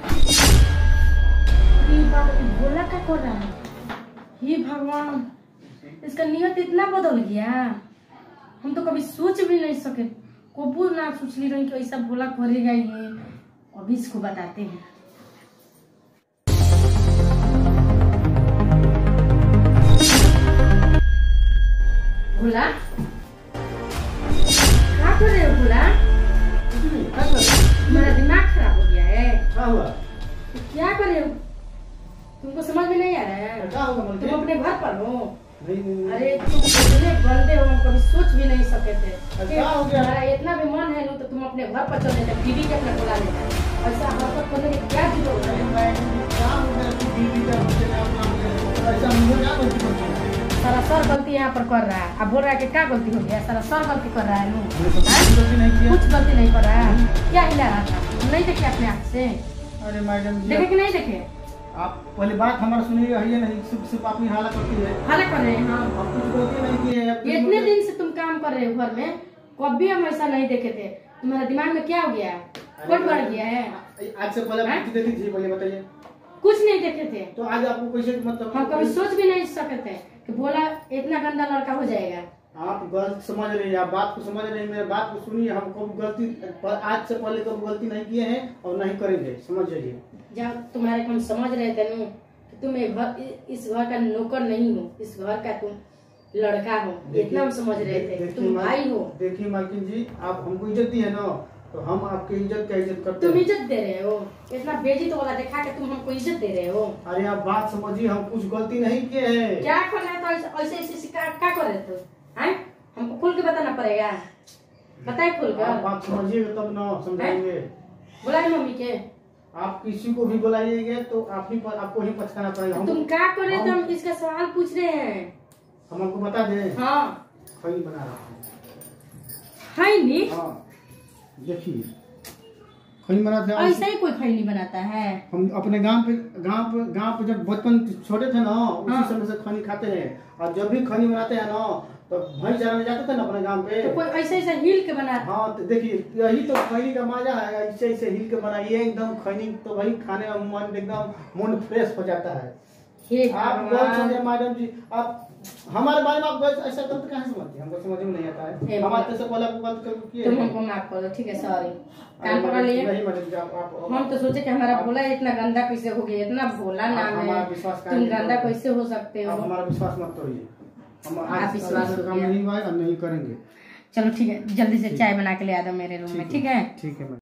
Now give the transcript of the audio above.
भोला क्या कर रहा है? हे भगवान, इसका नियत इतना बदल गया। हम तो कभी सोच भी नहीं सके, कबू ना सोच ली रही कि ऐसा भोला करेगा ये। अभी इसको बताते हैं। भोला क्या कर रहे हो? भोला तुम्हारा दिमाग खराब हो गया है। क्या कर रहे हो? तुमको समझ में नहीं आ रहा है? तुम अपने घर पर हो। अरे तुम इतने गंदे हो, हम कभी सोच भी नहीं सके थे। तुम्हारा इतना भी मन है तो तुम अपने घर पर चले जाए, दीदी के अपने बुला लेना। ऐसा हरकत करने की क्या जरूरत है? सारा सर गलती यहाँ पर कर रहा है। अब बोल रहा है कि क्या गलती हो गया? सारा सर गलती कर रहा है। कुछ गलती नहीं कर रहा है। क्या हिला रहा था? नहीं देखे अपने आप से? अरे मैडम देखे कि नहीं देखे? आप पहले बात हमारा सुनिए, है नहीं सिर्फ अपनी हाला करती है। हाला कर रहे हैं हम। आप कुछ गलती नहीं की है। इतने दिन से तुम काम कर रहे हो घर में, कभी हम ऐसा नहीं देखे थे। तुम्हारे दिमाग में क्या हो गया? कौन बढ़ गया है? आज से पहले कुछ देखी थी? पहले बताइए। कुछ नहीं देखे थे तो आज आपको कैसे मतलब? हम कभी सोच भी नहीं सके थे कि भोला इतना गंदा लड़का हो जाएगा। आप गलत समझ रहे हैं, आप बात को समझ रहे हैं। मेरे बात को सुनिए, हम कभी गलती आज से पहले कभी गलती नहीं किए हैं और नहीं करेंगे, समझ जाइए। जब तुम्हारे हम समझ रहे थे ना कि तुम इस घर का नौकर नहीं हो, इस घर का तुम लड़का हो, इतना हम समझ रहे थे। तुम भाई हो। देखिए मालकिन जी, आप हमको इज्जत दी है ना, तो हम आपकी इज्जत का इज्जत करते हैं। तुम इज्जत दे रहे हो? इतना बेइज्जत वाला दिखा के तुम हमको इज्जत दे रहे हो? अरे आप बात समझिए, हम कुछ गलती नहीं किए हैं। क्या कर रहे थे? ऐसे क्या कर रहे थे? हमको खुल के बताना पड़ेगा। बताए खुल कर। आप बात समझिएगा तब ना समझाएंगे। बुलाए मम्मी के। आप किसी को भी बुलाइएगा तो आपको ही पछताना पड़ेगा। तुम क्या कर रहे थे? हम इसका सवाल पूछ रहे हैं। हम आपको बता दें। हाँ खैनी बना रहा है नहीं? हाँ देखिए, खैनी बनाते हैं। ऐसा ही कोई खैनी बनाता है? हम अपने गांव पे जब बचपन छोटे थे ना, उसी समय से खैनी खाते हैं। और जब भी खैनी बनाते हैं ना, तो भैंस चराने जाते थे ना अपने गांव पे, तो कोई ऐसे हिल के बना। हाँ तो देखिए, यही तो खैनी का मजा है। ऐसे हिल के बनाइए एकदम खैनी, तो भाई खाने का मन एकदम मन फ्रेश हो जाता है। आप गलत समझे मैडम जी। आप हमारे बारे में आप ऐसा गलत कहाँ समझते हैं? हमको समझ में नहीं आता है। हमारे से पहले आपको गलत किए। तुम हमको माफ कर दो, ठीक है? सॉरी, काम पकड़ लिए। हम तो सोचे कि हमारा भोला इतना गंदा कैसे हो गया? इतना भोला नाम है, तुम गंदा कैसे हो सकते हो? हमारा विश्वास मत तोड़िए। हम आप विश्वास नहीं करेंगे। चलो ठीक है, जल्दी से चाय बना के ले आ दो मेरे रूम में। ठीक है? ठीक है।